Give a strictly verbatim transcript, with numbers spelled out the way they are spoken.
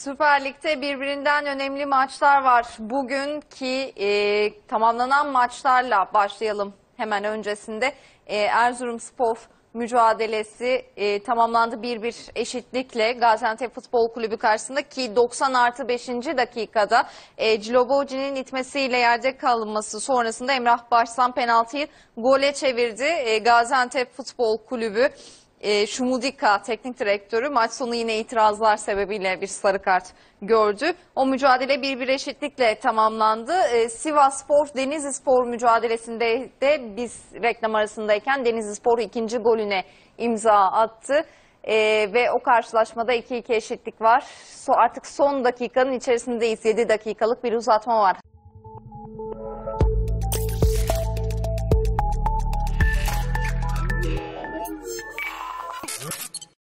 Süper Lig'de birbirinden önemli maçlar var. Bugünkü e, tamamlanan maçlarla başlayalım hemen öncesinde. E, Erzurumspor mücadelesi e, tamamlandı bir bir eşitlikle Gaziantep Futbol Kulübü karşısında ki doksan artı beşinci dakikada e, Ciloboci'nin itmesiyle yerde kalınması sonrasında Emrah Başsan penaltıyı gole çevirdi. E, Gaziantep Futbol Kulübü E, Şumudika teknik direktörü maç sonu yine itirazlar sebebiyle bir sarı kart gördü. O mücadele bir bir eşitlikle tamamlandı. E, Sivasspor Denizlispor mücadelesinde de biz reklam arasındayken Denizlispor ikinci golüne imza attı. E, ve o karşılaşmada iki iki eşitlik var. So, artık son dakikanın içerisindeyiz. yedi dakikalık bir uzatma var